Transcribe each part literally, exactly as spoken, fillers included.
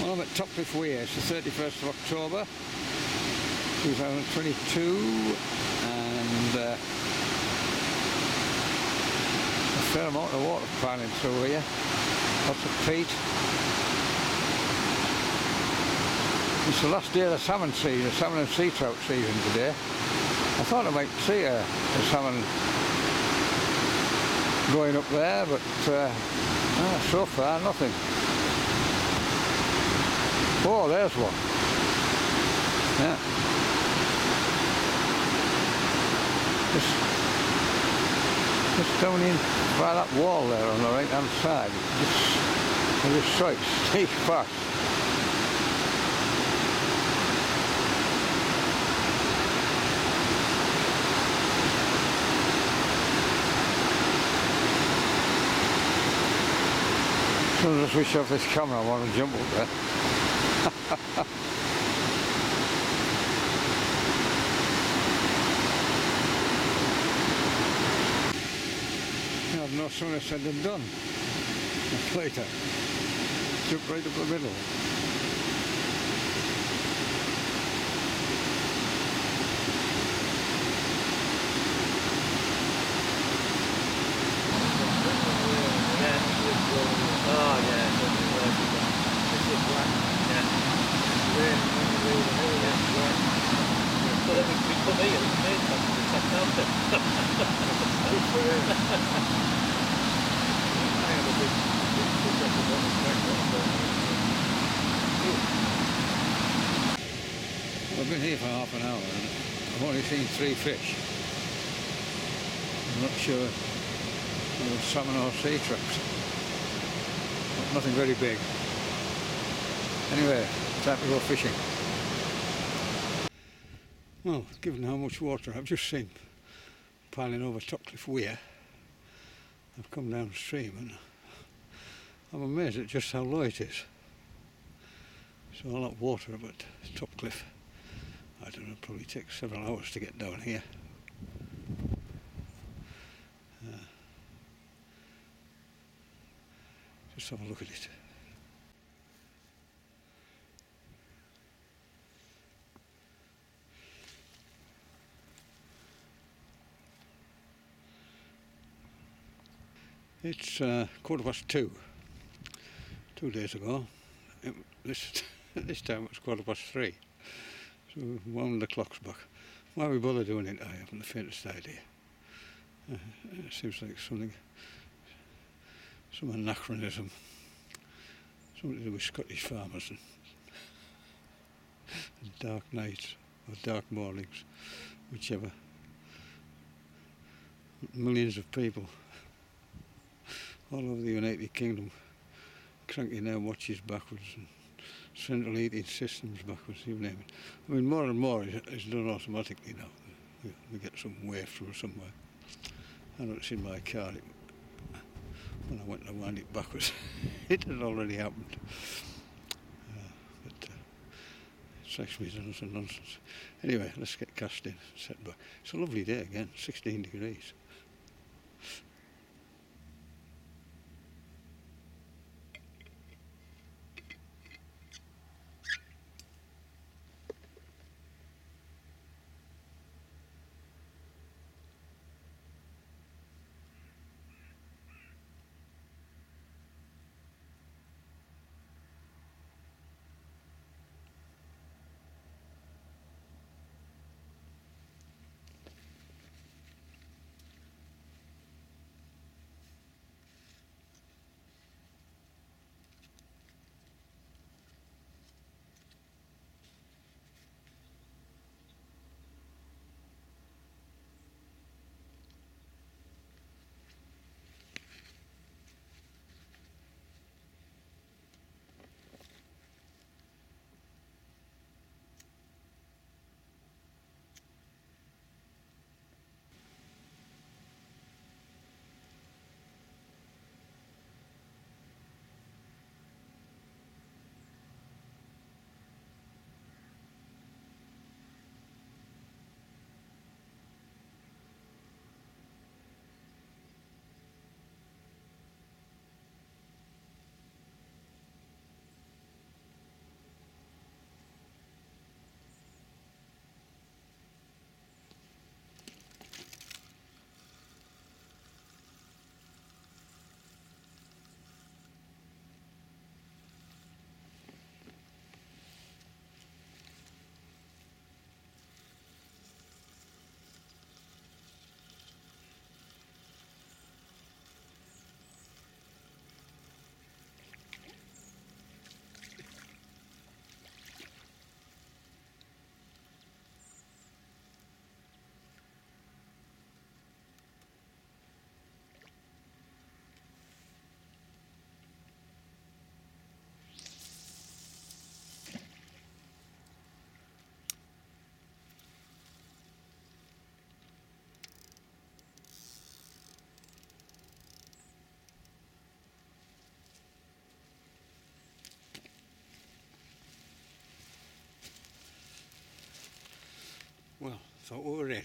Well, I'm at Topcliffe Weir. It's the thirty-first of October two thousand twenty-two, and uh, a fair amount of water piling through here. Lots of peat. It's the last day of the salmon season, the salmon and sea trout season today. I thought I might see a, a salmon going up there, but uh, ah, so far nothing. Oh, there's one. Yeah. Just, just down in by that wall there on the right hand side. Just, I just saw it sneak past. As soon as I switch off this camera, I want to jump up there. I've no sooner said than done. That's later. Jump right up the middle. Oh yeah, it's only working. This is black. Yeah. Really, really, really, really, yeah, black. So then we, we come here and made that to the top mountain. Good for you. I have a big, big, big record on the track. I've been here for half an hour and I've only seen three fish. I'm not sure whether it's salmon or sea trout. Nothing very big. Anyway, time to go fishing. Well, given how much water I've just seen piling over Topcliffe Weir, I've come downstream and I'm amazed at just how low it is. So all that water up at Topcliffe, I don't know, probably takes several hours to get down here. Uh, Just have a look at it. It's uh, quarter past two. Two days ago. It, this this time it was quarter past three. So we wound the clocks back. Why we bother doing it, I haven't the faintest idea. Uh, it seems like something. Some anachronism, something to do with Scottish farmers and, and dark nights or dark mornings, whichever. Millions of people all over the United Kingdom cranking their watches backwards and central heating systems backwards, you name it. I mean, more and more is, is done automatically now. We, we get some wave from somewhere. I know it's in my car. It, When I went to wind it backwards, it had already happened. Uh, but uh, it strikes me as utter nonsense. Anyway, let's get cast in, set back. It's a lovely day again, sixteen degrees. thought we were in.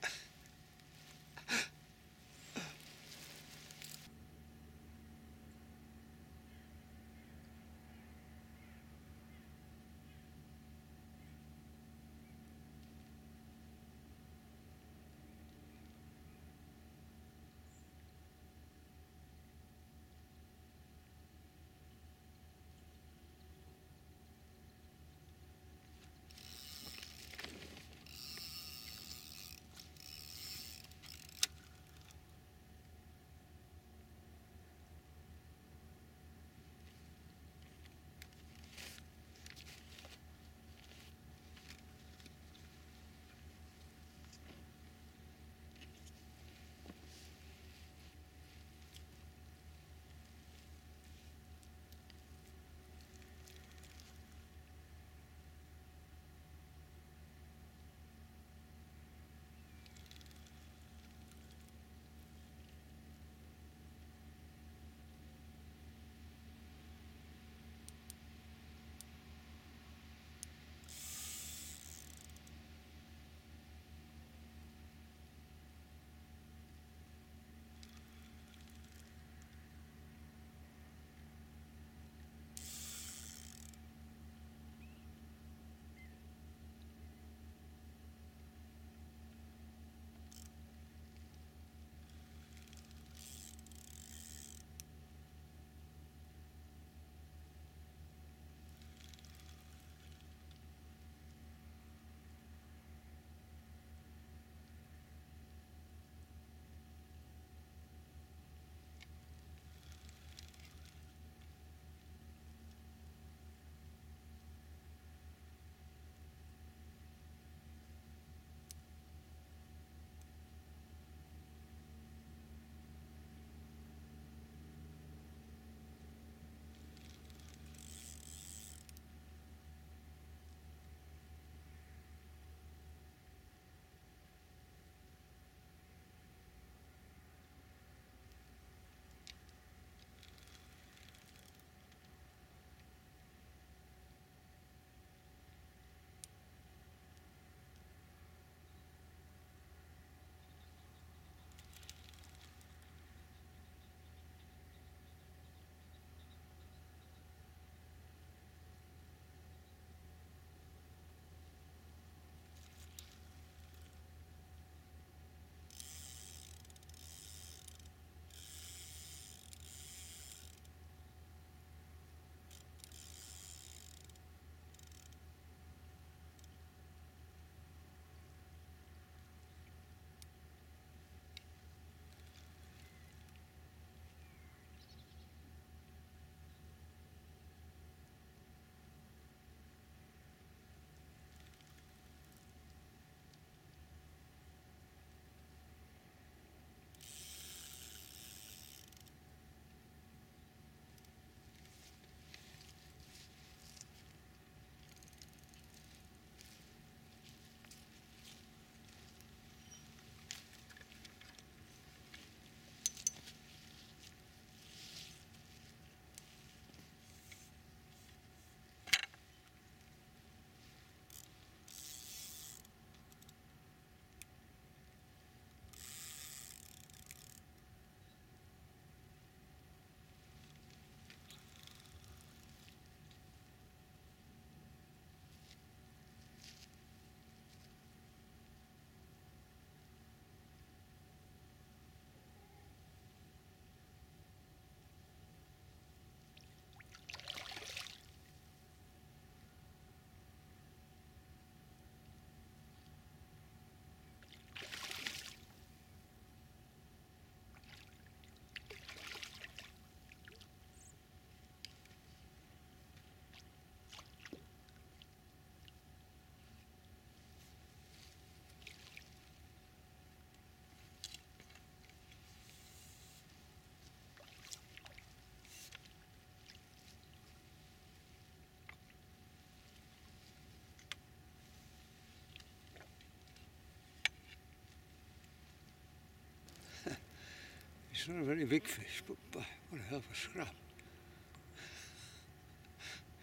It's not a very big fish, but bah, what a hell of a scrap.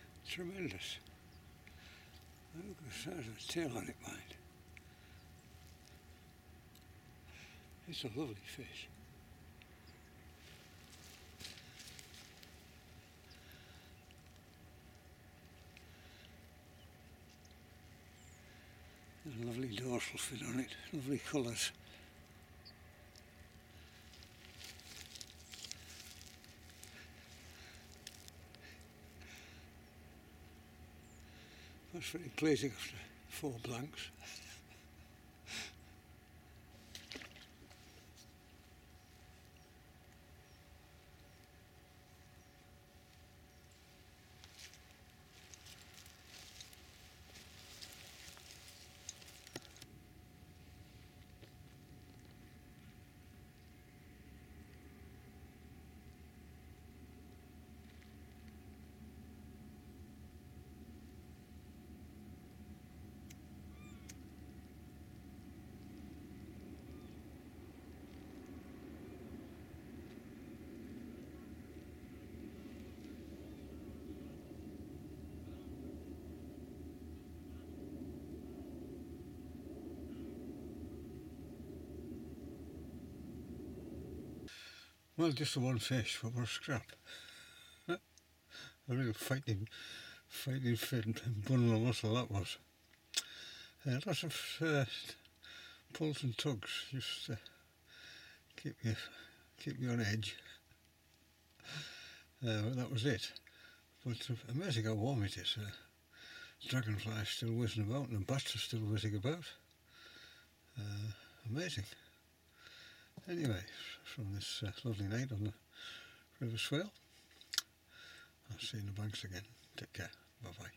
Tremendous. Look at the size of the tail on it, mind. It's a lovely fish. There's a lovely dorsal fin on it, lovely colours. That's very pleasing after four blanks. Well, just the one fish, but we're scrap. A real fighting, fighting fin bundle of muscle that was. Uh, lots of uh, pulls and tugs, just uh, keep you, keep you on edge. Uh, but that was it. But uh, amazing how warm it is. Uh, dragonflies still whizzing about and the bats are still whizzing about. Uh, amazing. Anyway, from this uh, lovely night on the River Swale, I'll see you in the banks again. Take care. Bye bye.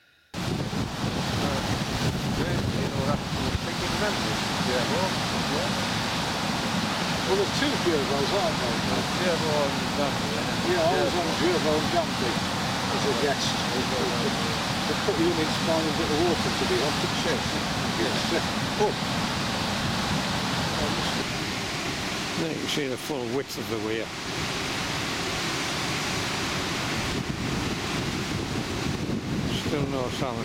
Well, there's two gerbos, aren't there? Gerbo and Gamby. Yeah, I was on Gerbo and Gamby as a guest. They put you in its fine bit of water to be on the chest. Yes. Oh. There you can see the full width of the weir. Still no salmon.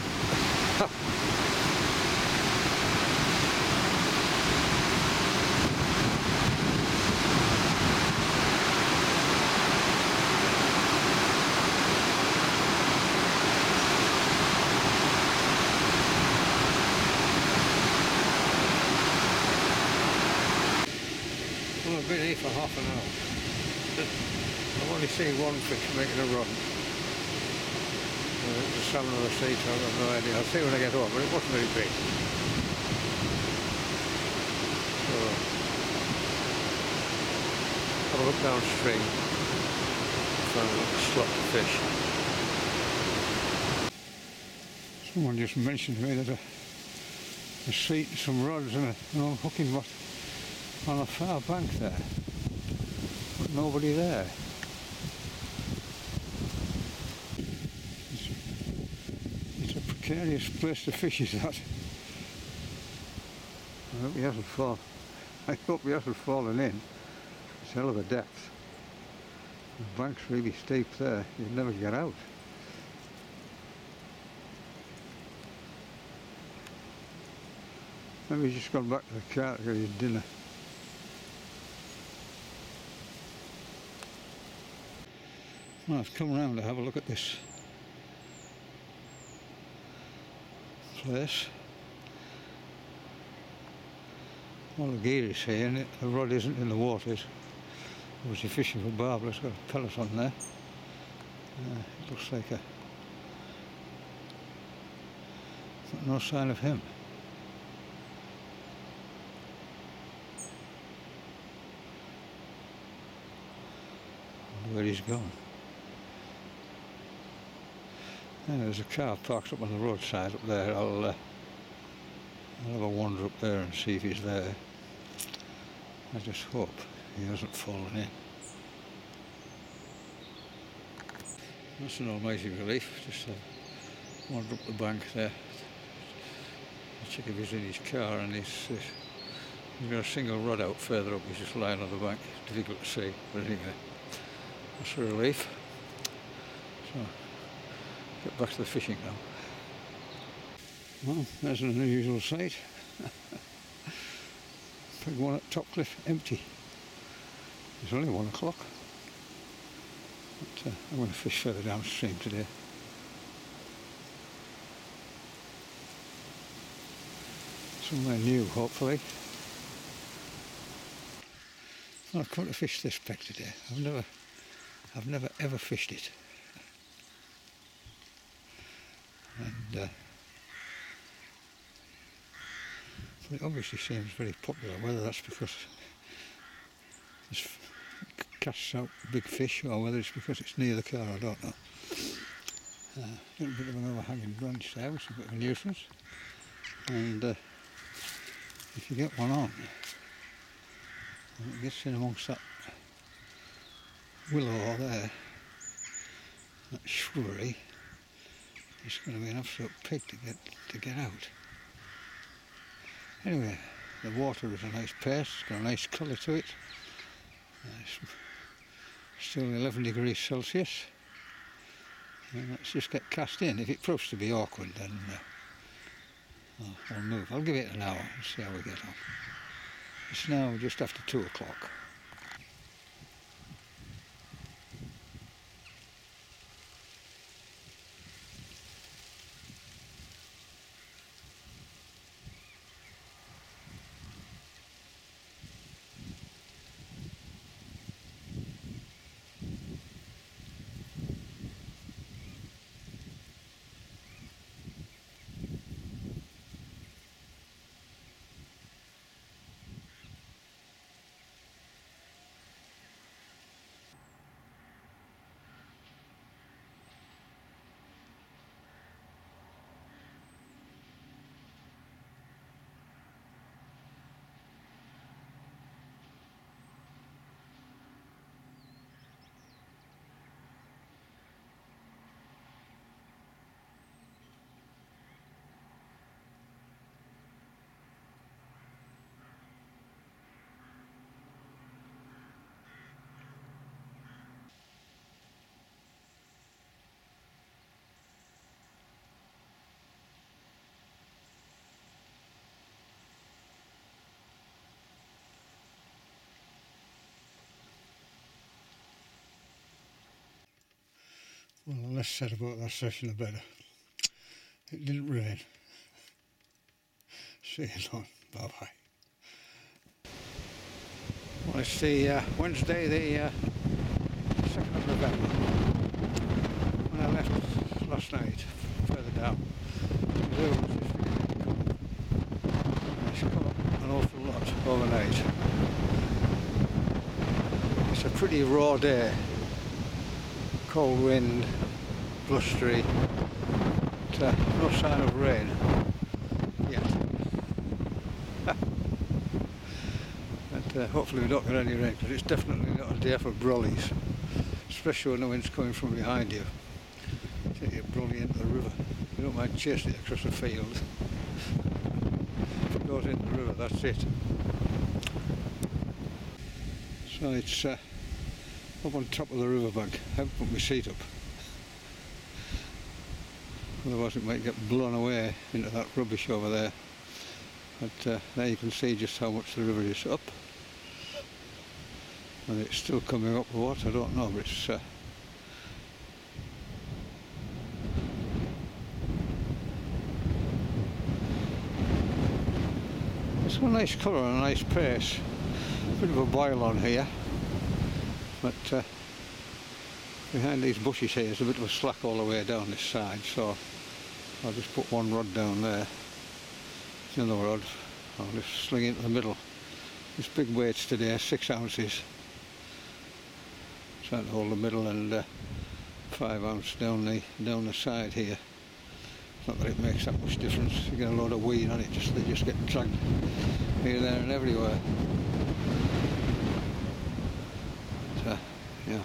Well, I've been here for half an hour. I've only seen one fish making a run. Uh, the salmon on the sea, so I've got no idea. I'll see when I get home, but it wasn't very big. So, have a look downstream, find a little slot of fish. Someone just mentioned to me that a, a seat, some rods and a, an unhooking what on a far bank there, but nobody there. It's, it's a precarious place to fish, is that? I hope he hasn't fallen. I hope he hasn't fallen in. It's a hell of a depth. The bank's really steep there. You'd never get out. Maybe he's just gone back to the car to get his dinner. Well, I've come round to have a look at this place. All the gear is here and it, the rod isn't in the waters. Obviously fishing for barbel, it's got a pellet on there. Uh, it looks like a... no sign of him. I wonder where he's gone. Yeah, there's a car parked up on the roadside up there. I'll, uh, I'll have a wander up there and see if he's there. I just hope he hasn't fallen in. That's an almighty relief. Just uh, wander up the bank there. Check if he's in his car, and he's, uh, he's got a single rod out further up. He's just lying on the bank. Difficult to see, but anyway, that's a relief. So, get back to the fishing now. Well, there's an unusual sight. big one at Top Cliff empty. It's only one o'clock. But, uh, I'm going to fish further downstream today. Somewhere new, hopefully. Well, I've come to fish this peg today. I've never, I've never ever fished it. And uh, but it obviously seems very popular. Whether that's because it casts out big fish or whether it's because it's near the car, I don't know. A uh, little bit of an overhanging branch there, which is a bit of a nuisance. And uh, if you get one on, and it gets in amongst that willow there, that shrubbery, it's going to be an absolute pig to get to get out. Anyway, the water is a nice pace, it's got a nice colour to it. Uh, it's still eleven degrees Celsius. And let's just get cast in. If it proves to be awkward, then uh, I'll, I'll move. I'll give it an hour and see how we get on. It's now just after two o'clock. Well, the less said about that session, the better. It didn't rain. See you later. Bye bye. Well, it's the uh, Wednesday, the uh, second of November. When I left last night, further down, the river was just beginning to come up. It's come up an awful lot overnight. It's a pretty raw day. Cold wind, blustery, but uh, no sign of rain yet. But uh, hopefully we don't get any rain, because it's definitely not a day for brollies, especially when the wind's coming from behind you. Take your brolly into the river. You don't mind chasing it across the field. If it goes into the river, that's it. So it's uh, up on top of the riverbank. I haven't put my seat up, otherwise it might get blown away into that rubbish over there. But uh, there you can see just how much the river is up, and it's still coming up or what, I don't know, but it's uh, it's a nice colour and a nice pace. A bit of a boil on here, but uh, behind these bushes here is a bit of a slack all the way down this side, so I'll just put one rod down there. The other rod I'll just sling into the middle. This big weights today, six ounces. Trying to hold the middle, and uh, five ounce down the down the side here. Not that it makes that much difference. You get a load of weed on it, just they just get dragged here, there, and everywhere. So, yeah.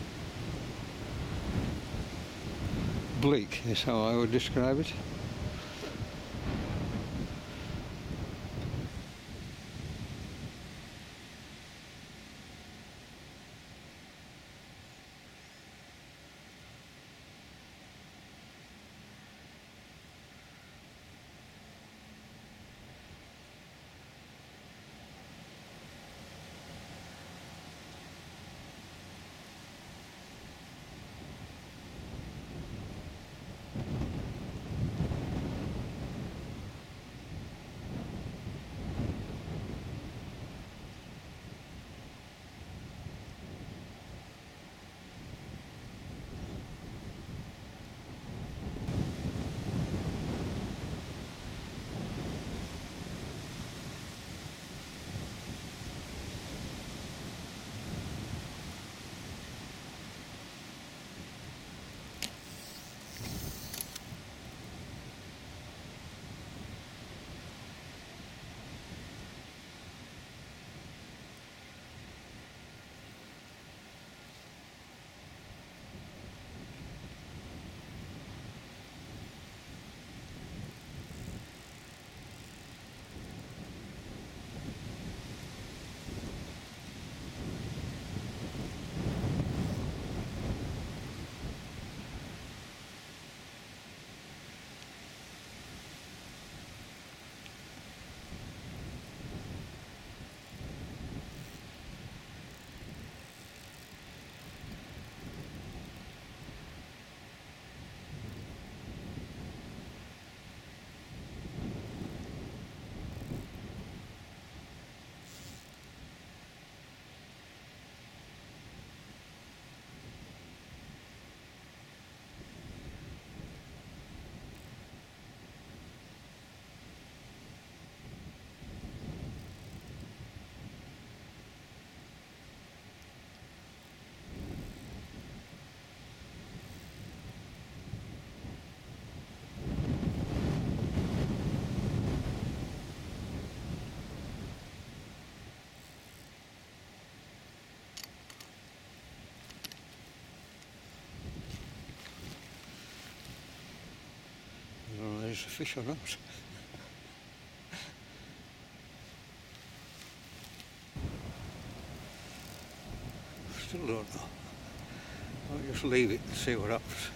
Bleak is how I would describe it. there's a fish or not. Still don't know. I'll just leave it and see what happens.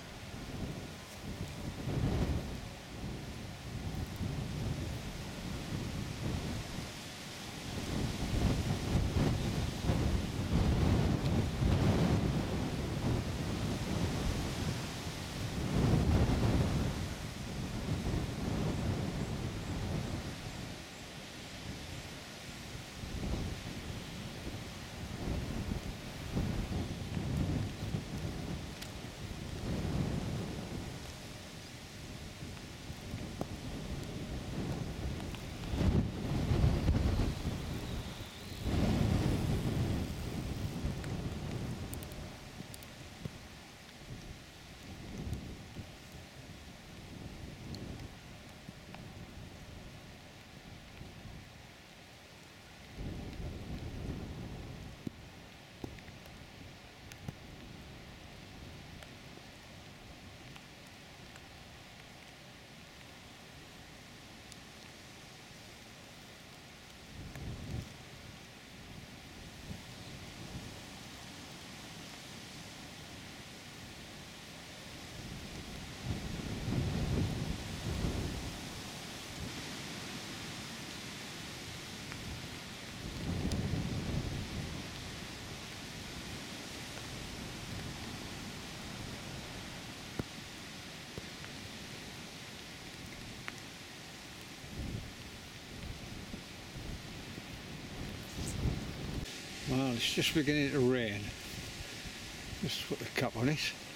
Well, it's just beginning to rain. Just put the cap on it.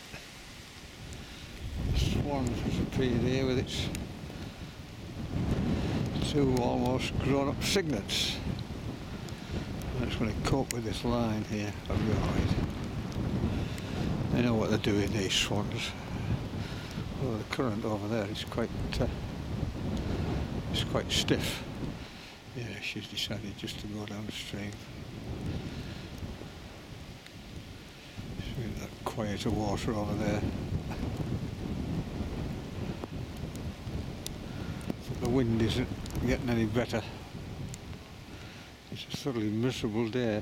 The swan has appeared here with its two almost grown-up cygnets. And it's going to cope with this line here. I'll be alright. They know what they're doing, these swans. Well, the current over there is quite, uh, it's quite stiff. Yeah, she's decided just to go downstream. That quieter water over there. But the wind isn't getting any better. It's a thoroughly miserable day.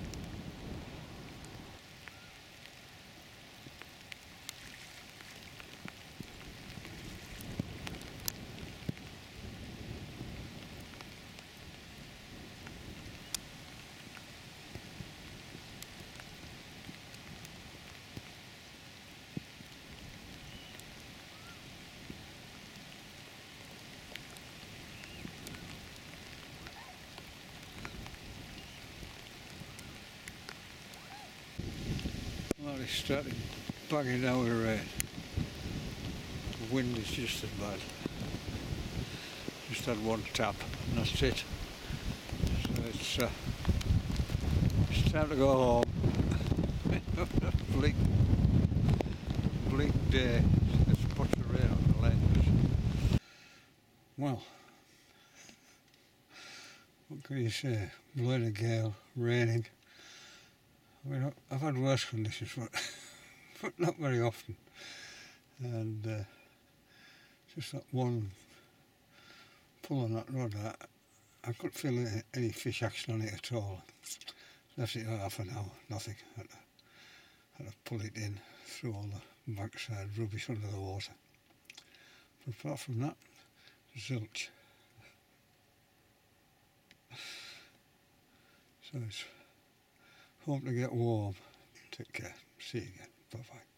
Well, it's starting banging down with rain. The wind is just as bad. Just had one tap and that's it. So it's, uh, it's time to go home. bleak, bleak day. There's spots of rain on the lens. Well, what can you say? Blowing a gale, raining. I mean, I've had worse conditions, but, but not very often. And uh, just that one pull on that rod, I, I couldn't feel any, any fish action on it at all. Left it half an hour, nothing. Had to, had to pull it in through all the backside rubbish under the water. But apart from that, zilch. So it's home to get warm. Take care. See you again. Bye bye.